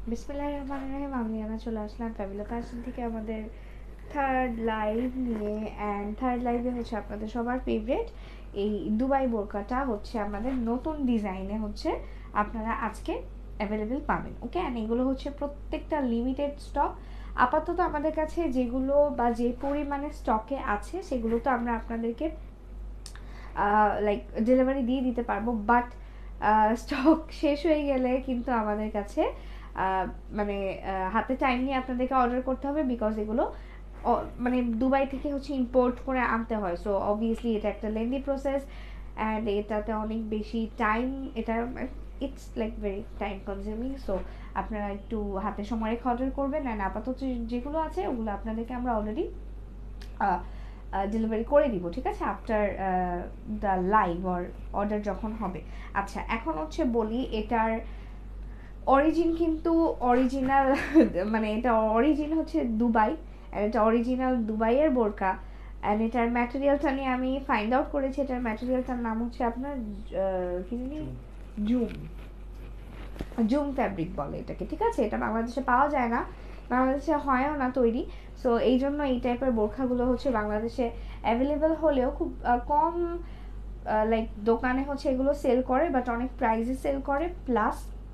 বিসমিল্লাহির রহমানির রহিম। আমি আনা চলে আসলাম ফ্যামিলি ফ্যাশন থেকে আমাদের থার্ড লাইভ নিয়ে। অ্যান্ড থার্ড লাইভে হচ্ছে আপনাদের সবার ফেভারিট এই দুবাই বোরকাটা হচ্ছে আমাদের নতুন ডিজাইনে হচ্ছে আপনারা আজকে অ্যাভেলেবেল পাবেন। ওকে, অ্যান্ড এগুলো হচ্ছে প্রত্যেকটা লিমিটেড স্টক। আপাতত আমাদের কাছে যেগুলো বা যে পরিমাণে স্টকে আছে সেগুলো তো আমরা আপনাদেরকে লাইক ডেলিভারি দিয়ে দিতে পারবো, বাট স্টক শেষ হয়ে গেলে কিন্তু আমাদের কাছে মানে হাতে টাইম নিয়ে আপনাদেরকে অর্ডার করতে হবে, বিকজ এগুলো মানে দুবাই থেকে হচ্ছে ইম্পোর্ট করে আনতে হয়। সো অবভিয়াসলি এটা একটা লেন্দি প্রসেস অ্যান্ড এটাতে অনেক বেশি টাইম, এটা it's like very time consuming. So আপনারা একটু হাতে সময় রেখে অর্ডার করবেন। অ্যান্ড আপাতত যেগুলো আছে ওগুলো আপনাদেরকে আমরা অলরেডি ডেলিভারি করে দিব, ঠিক আছে, আফটার দ্য লাইভ অর্ডার যখন হবে। আচ্ছা, এখন হচ্ছে বলি এটার অরিজিন কিন্তু অরিজিনাল মানে এটা অরিজিন হচ্ছে দুবাই, আর এটা অরিজিনাল দুবাইয়ের বোরকা। অ্যান্ড এটার ম্যাটেরিয়ালটা নিয়ে আমি ফাইন্ড আউট করেছি। এটার ম্যাটেরিয়ালটার নাম হচ্ছে আপনার কি জানি, জুম জুম ফ্যাব্রিক বলে এটাকে, ঠিক আছে। এটা বাংলাদেশে পাওয়া যায় না, বাংলাদেশে হয়ও না তৈরি। সো এই জন্য এই টাইপের বোরখাগুলো হচ্ছে বাংলাদেশে অ্যাভেলেবেল হলেও খুব কম লাইক দোকানে হচ্ছে এগুলো সেল করে, বাট অনেক প্রাইসে সেল করে। প্লাস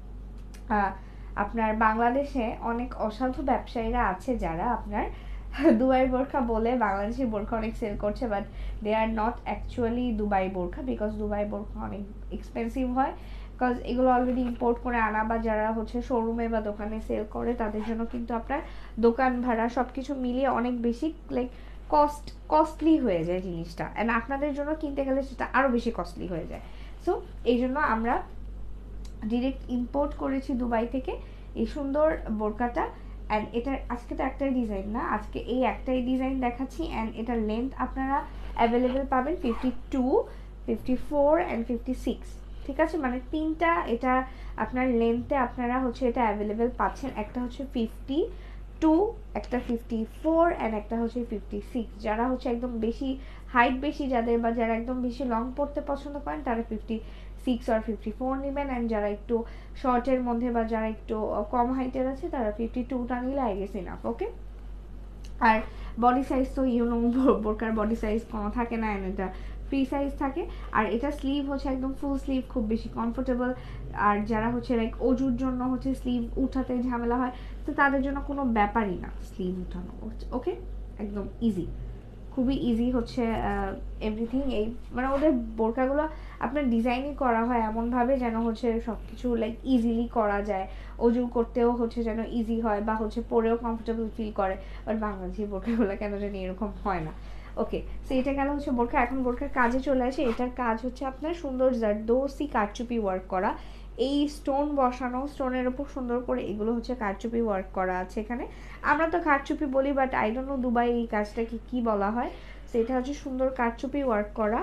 আপনার বাংলাদেশে অনেক অসাধু ব্যবসায়ীরা আছে যারা আপনার দুবাই বোরখা বলে বাংলাদেশের বোরখা অনেক সেল করছে, but they are not actually Dubai বোরখা, বিকজ দুবাই বোরখা অনেক এক্সপেন্সিভ হয়। বিকজ এগুলো অলরেডি ইম্পোর্ট করে আনা, বা যারা হচ্ছে শোরুমে বা দোকানে সেল করে তাদের জন্য কিন্তু আপনার দোকান ভাড়া সব কিছু মিলিয়ে অনেক বেশি লাইক কস্টলি হয়ে যায় জিনিসটা। অ্যান্ড আপনাদের জন্য কিনতে গেলে সেটা আরও বেশি কস্টলি হয়ে যায়। সো এই জন্য আমরা ডিরেক্ট ইম্পোর্ট করেছি দুবাই থেকে এই সুন্দর বোরকাটা। অ্যান্ড এটার আজকে তো একটাই ডিজাইন না, আজকে এই একটাই ডিজাইন দেখাচ্ছি। অ্যান্ড এটার লেন্থ আপনারা অ্যাভেলেবেল পাবেন 52, 54 অ্যান্ড 56, ঠিক আছে। মানে তিনটা এটা আপনার লেন্থে আপনারা হচ্ছে এটা অ্যাভেলেবেল পাচ্ছেন। একটা হচ্ছে 52, একটা 54 অ্যান্ড একটা হচ্ছে 56। যারা হচ্ছে একদম বেশি হাইট বেশি যাদের, বা যারা একদম বেশি লং পড়তে পছন্দ করেন তারা 56 আর 54 নেবেন। অ্যান্ড যারা একটু শর্টের মধ্যে বা যারা একটু কম হাইটের আছে তারা 52টা নিলে আই গেস ইনাফ। ওকে, আর বডি সাইজ তো ইউনো বোরকার বডি সাইজ কোনো থাকে না, এন্ড এটা ফ্রি সাইজ থাকে। আর এটা স্লিভ হচ্ছে একদম ফুল স্লিভ, খুব বেশি কমফোর্টেবল। আর যারা হচ্ছে লাইক অজুর জন্য হচ্ছে স্লিভ উঠাতে ঝামেলা হয়, তো তাদের জন্য কোনো ব্যাপারই না স্লিভ উঠানো। ওকে, একদম ইজি, খুবই ইজি হচ্ছে এভরিথিং। এই মানে ওদের বোরকাগুলো আপনার ডিজাইনই করা হয় এমনভাবে যেন হচ্ছে সব কিছু লাইক ইজিলি করা যায়, অজু করতেও হচ্ছে যেন ইজি হয়, বা হচ্ছে পরেও কমফোর্টেবল ফিল করে। বাট বাংলাদেশি বোরকাগুলো কেন জানি এরকম হয় না। ওকে, সো এটা গেল হচ্ছে বোরকা। এখন বোরকার কাজে চলে আসে। এটার কাজ হচ্ছে আপনার সুন্দর জারদোসি কারচুপি ওয়ার্ক করা, এই স্টোন বসানো, স্টোনের উপর সুন্দর করে এগুলো হচ্ছে কারচুপি ওয়ার্ক করা আছে এখানে। আমরা তো কারচুপি বলি, but I don't know Dubai এই কাজটাকে কি বলা হয়। সেটা হচ্ছে সুন্দর কারচুপি ওয়ার্ক করা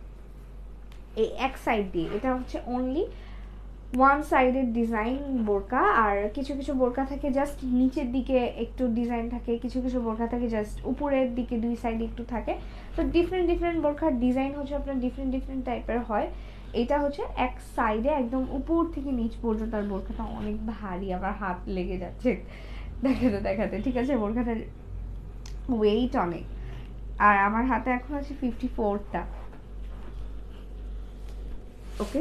এই এক সাইড দিয়ে। এটা হচ্ছে অনলি ওয়ান সাইডের ডিজাইন বোরকা। আর কিছু কিছু বোরকা থাকে জাস্ট নিচের দিকে একটু ডিজাইন থাকে, কিছু কিছু বোরকা থাকে জাস্ট উপরের দিকে দুই সাইডে একটু থাকে। তো ডিফারেন্ট ডিফারেন্ট বোরকার ডিজাইন হচ্ছে আপনার ডিফারেন্ট ডিফারেন্ট টাইপের হয়। এটা হচ্ছে এক সাইডে একদম উপর থেকে নিচ পর্যন্ত। আর বোরকাটা অনেক ভারী, আমার হাত লেগে যাচ্ছে দেখাতে দেখাতে, ঠিক আছে। বোরকাটার ওয়েট অনেক, আর আমার হাতে এখন আছে 54টা। ওকে,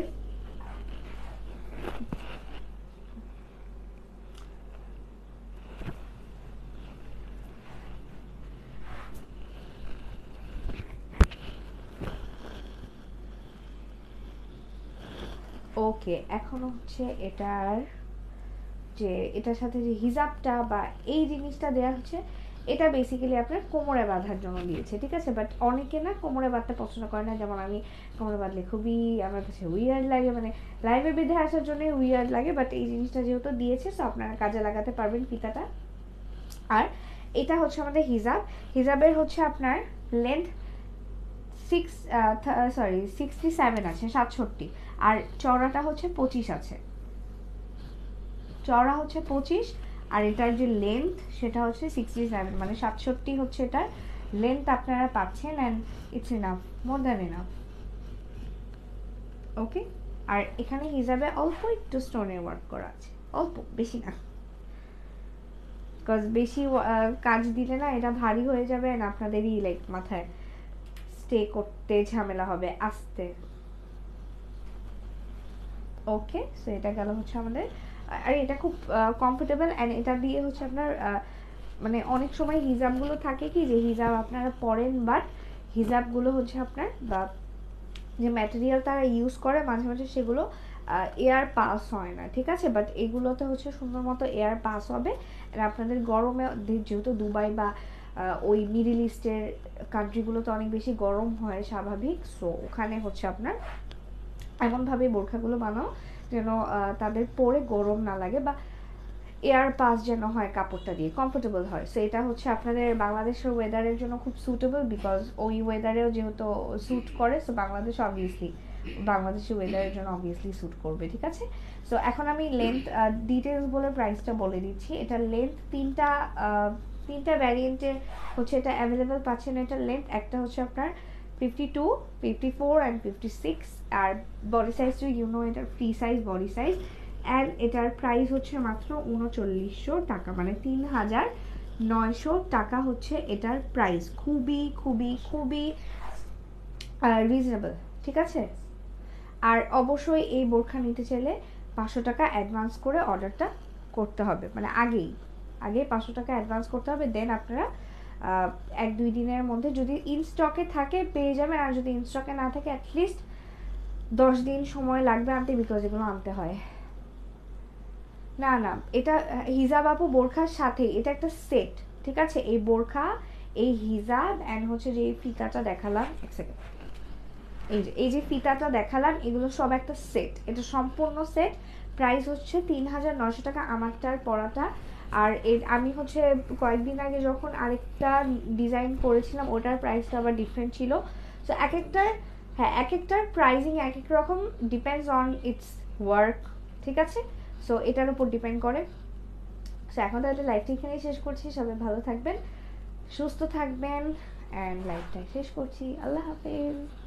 ওকে, এখন হচ্ছে এটার যে এটার সাথে যে হিজাবটা বা এই জিনিসটা দেওয়া হচ্ছে, এটা বেসিক্যালি আপনার কোমরে বাঁধার জন্য দিয়েছে, ঠিক আছে। বাট অনেকে না কোমরে বাঁধতে পছন্দ করে না, যেমন আমি কোমরে বাঁধলে খুবই আমার কাছে উইয়ার্ড লাগে, মানে লাইভে বেঁধে আসার জন্য উইয়ার্ড লাগে। বাট এই জিনিসটা যেহেতু দিয়েছে, তো আপনারা কাজে লাগাতে পারবেন ফিতাটা। আর এটা হচ্ছে আমাদের হিজাব। হিজাবের হচ্ছে আপনার লেন্থ 67 আছে, 67। আর চওড়াটা হচ্ছে 25 আছে, চওড়া হচ্ছে 25। আর এটার যে লেন্থ সেটা হচ্ছে 67, মানে 67 হচ্ছে এটার লেন্থ আপনারা পাচ্ছেন। And it's enough, more than enough. Okay, আর এখানে হিজাবে অল্প একটু স্টোনের ওয়ার্ক করা আছে, অল্প, বেশি না। বিকজ বেশি কাজ দিলে না এটা ভারী হয়ে যাবে, আর আপনাদেরই লাইক মাথায় স্টে করতে ঝামেলা হবে আস্তে। ওকে, সো এটা গেল হচ্ছে আমাদের। আর এটা খুব কমফোর্টেবল, অ্যান্ড এটা দিয়ে হচ্ছে আপনার মানে অনেক সময় হিজাবগুলো থাকে কি যে হিজাব আপনারা পরেন, বাট হিজাবগুলো হচ্ছে আপনার বা যে ম্যাটেরিয়াল তারা ইউজ করে মাঝে মাঝে সেগুলো এয়ার পাস হয় না, ঠিক আছে। বাট এগুলোতে হচ্ছে সুন্দর মতো এয়ার পাস হবে। আর আপনাদের গরমে যেহেতু দুবাই বা ওই মিডল ইস্টের কান্ট্রিগুলোতে অনেক বেশি গরম হয় স্বাভাবিক, সো ওখানে হচ্ছে আপনার এমনভাবে বোরখাগুলো বানাও যেন তাদের পরে গরম না লাগে বা এয়ার পাস যেন হয়, কাপড়টা দিয়ে কমফোর্টেবল হয়। সো এটা হচ্ছে আপনাদের বাংলাদেশের ওয়েদারের জন্য খুব সুটেবল, বিকজ ওই ওয়েদারেও যেহেতু স্যুট করে, সো বাংলাদেশ অবভিয়াসলি বাংলাদেশের ওয়েদারের জন্য অবভিয়াসলি স্যুট করবে, ঠিক আছে। সো এখন আমি লেন্থ ডিটেলস বলে প্রাইসটা বলে দিচ্ছি। এটার লেন্থ তিনটা ভ্যারিয়েন্টে হচ্ছে এটা অ্যাভেলেবেল পাচ্ছেন। এটার লেন্থ একটা হচ্ছে আপনার 52, 54 অ্যান্ড 56, আর বডি সাইজ টু এটার free size body size. And এটার প্রাইস হচ্ছে মাত্র 3900 টাকা, মানে 3900 টাকা হচ্ছে এটার প্রাইস। খুবই খুবই খুবই রিজনেবল, ঠিক আছে। আর অবশ্যই এই বোরখা নিতে চাইলে 500 টাকা অ্যাডভান্স করে অর্ডারটা করতে হবে, মানে আগে 500 টাকা অ্যাডভান্স করতে হবে। দেন আপনারা 1-2 দিনের মধ্যে যদি ইন স্টকে থাকে পেয়ে যাবেন, আর যদি ইন স্টকে না থাকে অ্যাটলিস্ট 10 দিন সময় লাগবে আনতে, বিকজ এগুলো আনতে হয়। না এটা হিজাব আপু বোরখার সাথে, এটা একটা সেট, ঠিক আছে। এই বোরখা, এই হিজাব অ্যান্ড হচ্ছে যে ফিতাটা দেখালাম, এক সেকেন্ড, এই যে ফিতাটা দেখালাম, এগুলো সব একটা সেট, এটা সম্পূর্ণ সেট। প্রাইস হচ্ছে 3900 টাকা আমারটার পরাটা। আর আমি হচ্ছে কয়েকদিন আগে যখন আরেকটা ডিজাইন করেছিলাম ওটার প্রাইসটা আবার ডিফারেন্ট ছিল। সো এক একটার প্রাইসিং এক এক রকম, ডিপেন্ডস অন ইটস ওয়ার্ক, ঠিক আছে। সো এটার উপর ডিপেন্ড করে। সো এখন তাহলে লাইভটা এখানেই শেষ করছি। সবাই ভালো থাকবেন, সুস্থ থাকবেন, অ্যান্ড লাইভটা শেষ করছি। আল্লাহ হাফেজ।